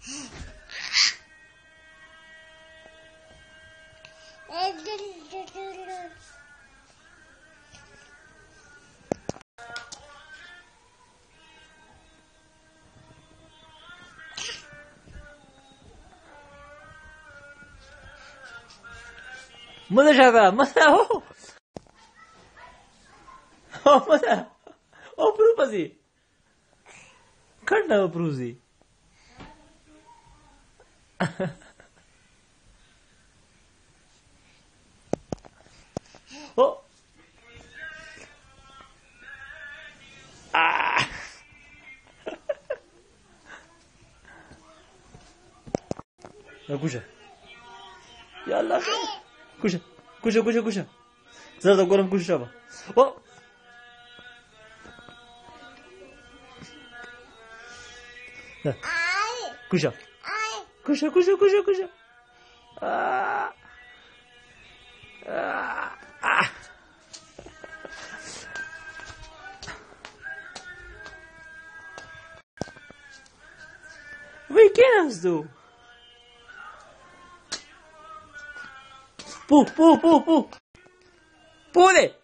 ماذا شذا؟ ماذا هو؟ ماذا؟ بروبازي كرنا بروزي كوشا يلا كوشا كوشا كوشا كوشا زرد قولهم كوشا شابا كوشا كوشا كوشا كوشا كوشا Vad är det då? På det!